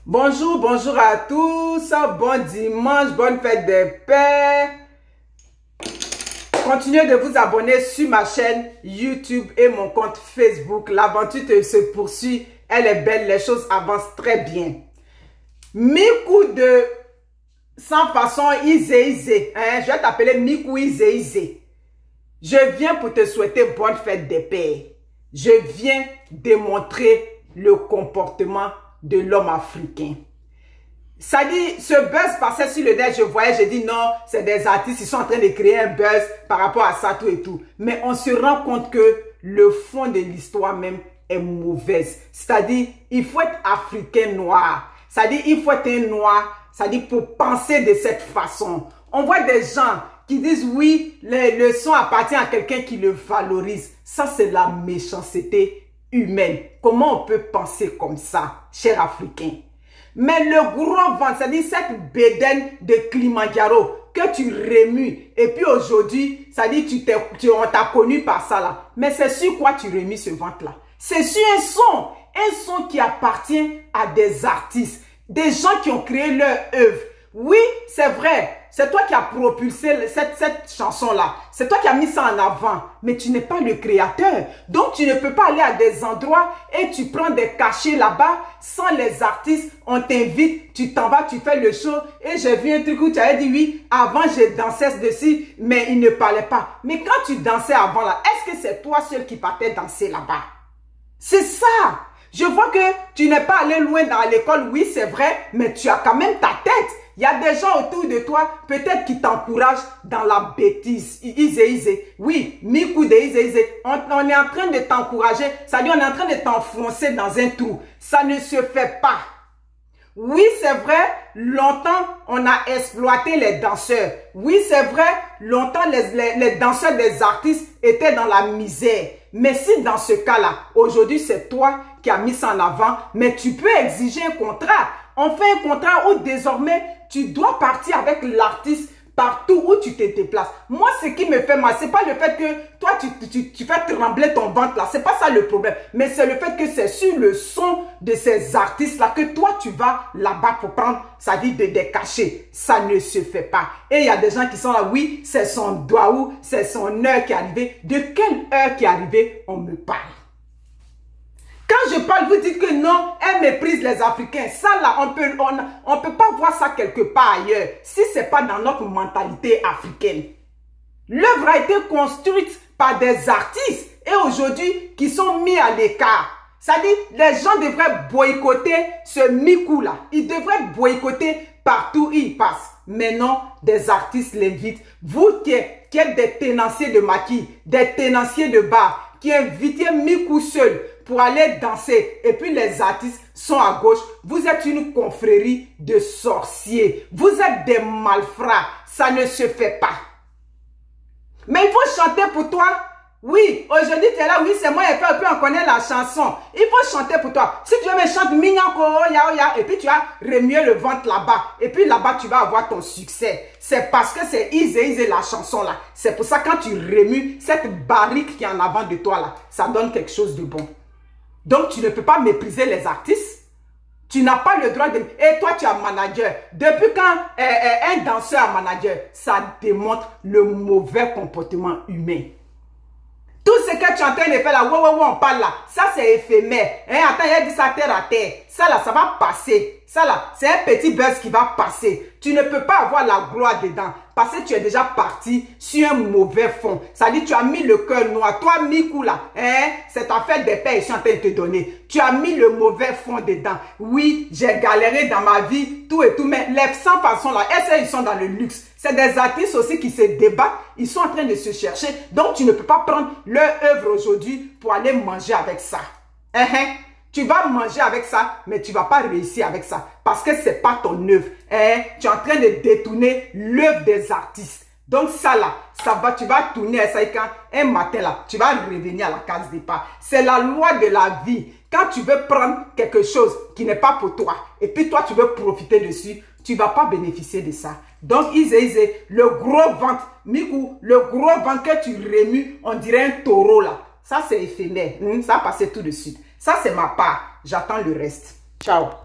Bonjour, bonjour à tous, bon dimanche, bonne fête des pères. Continuez de vous abonner sur ma chaîne YouTube et mon compte Facebook. L'aventure se poursuit, elle est belle, les choses avancent très bien. Mikou de sans façon Ize, je vais t'appeler Mikou Ize. Je viens pour te souhaiter bonne fête des pères. Je viens démontrer le comportement de l'homme africain. Ça dit, ce buzz passait sur le net, je voyais, j'ai dit non, c'est des artistes, ils sont en train de créer un buzz par rapport à ça, tout et tout. Mais on se rend compte que le fond de l'histoire même est mauvaise. C'est-à-dire, il faut être africain noir. C'est-à-dire, il faut être un noir, c'est-à-dire pour penser de cette façon. On voit des gens qui disent oui, le son appartient à quelqu'un qui le valorise. Ça, c'est la méchanceté humaine. Comment on peut penser comme ça, cher Africain? Mais le gros ventre, c'est-à-dire cette bédaine de Kilimanjaro que tu remues, et puis aujourd'hui, c'est-à-dire on t'a connu par ça là. Mais c'est sur quoi tu remues ce ventre-là? C'est sur un son qui appartient à des artistes, des gens qui ont créé leur œuvre. Oui, c'est vrai, c'est toi qui as propulsé cette chanson-là. C'est toi qui as mis ça en avant. Mais tu n'es pas le créateur. Donc, tu ne peux pas aller à des endroits et tu prends des cachets là-bas sans les artistes. On t'invite, tu t'en vas, tu fais le show. Et j'ai vu un truc où tu avais dit oui, avant je dansais dessus, mais il ne parlait pas. Mais quand tu dansais avant là, est-ce que c'est toi seul qui partais danser là-bas? C'est ça. Je vois que tu n'es pas allé loin dans l'école, oui c'est vrai, mais tu as quand même ta tête. Il y a des gens autour de toi, peut-être qui t'encouragent dans la bêtise. Ize. Oui, Mikou de Ize. On est en train de t'encourager, ça dit on est en train de t'enfoncer dans un trou. Ça ne se fait pas. Oui, c'est vrai, longtemps, on a exploité les danseurs. Oui, c'est vrai, longtemps, les danseurs des artistes étaient dans la misère. Mais si dans ce cas-là, aujourd'hui, c'est toi qui as mis ça en avant, mais tu peux exiger un contrat. On fait un contrat où désormais, tu dois partir avec l'artiste partout où tu te déplaces. Moi, ce qui me fait mal, c'est pas le fait que toi, tu fais trembler ton ventre là. C'est pas ça le problème. Mais c'est le fait que c'est sur le son de ces artistes-là que toi, tu vas là-bas pour prendre sa vie des cachets. Ça ne se fait pas. Et il y a des gens qui sont là, oui, c'est son doigt, c'est son heure qui est arrivée. De quelle heure qui est arrivée, on me parle? Quand je parle, vous dites que non, elle méprise les Africains. Ça là, on peut pas voir ça quelque part ailleurs. Si c'est pas dans notre mentalité africaine. L'œuvre a été construite par des artistes et aujourd'hui qui sont mis à l'écart. Ça dit, les gens devraient boycotter ce Mikou là. Ils devraient boycotter partout où ils passent. Mais non, des artistes l'invitent. Vous qui êtes des tenanciers de maquis, des tenanciers de bar, qui invitez Mikou seul pour aller danser, et puis les artistes sont à gauche, vous êtes une confrérie de sorciers, vous êtes des malfrats, ça ne se fait pas. Mais il faut chanter pour toi. Oui, aujourd'hui tu es là, oui c'est moi, et puis on connaît la chanson. Il faut chanter pour toi. Si tu veux me chanter Mignako, ya, et puis tu as remué le ventre là-bas, et puis là-bas tu vas avoir ton succès. C'est parce que c'est Ize la chanson là. C'est pour ça quand tu remues cette barrique qui est en avant de toi là, ça donne quelque chose de bon. Donc, tu ne peux pas mépriser les artistes. Tu n'as pas le droit de... Et toi, tu es manager. Depuis quand un danseur est manager, ça démontre le mauvais comportement humain. Tout ce que tu es en train de faire là, on parle là, ça c'est éphémère. Attends, il a dit ça terre à terre. Ça là, ça va passer. Ça là, c'est un petit buzz qui va passer. Tu ne peux pas avoir la gloire dedans. Parce que tu es déjà parti sur un mauvais fond. Ça dit, tu as mis le cœur noir. Toi, Mikou là, c'est ta fête des pères, ils sont en train de te donner. Tu as mis le mauvais fond dedans. Oui, j'ai galéré dans ma vie, tout et tout. Mais les 100 façons là, ils sont dans le luxe. C'est des artistes aussi qui se débattent. Ils sont en train de se chercher. Donc, tu ne peux pas prendre leur œuvre aujourd'hui pour aller manger avec ça. Tu vas manger avec ça, mais tu ne vas pas réussir avec ça. Parce que ce n'est pas ton œuvre. Tu es en train de détourner l'œuvre des artistes. Donc ça là, tu vas tourner à ça et quand un matin là, tu vas revenir à la case départ. C'est la loi de la vie. Quand tu veux prendre quelque chose qui n'est pas pour toi, et puis toi tu veux profiter dessus, tu ne vas pas bénéficier de ça. Donc Ize, le gros ventre, Mikou, le gros ventre que tu remues, on dirait un taureau là. Ça c'est éphémère, ça va passer tout de suite. Ça c'est ma part, j'attends le reste. Ciao.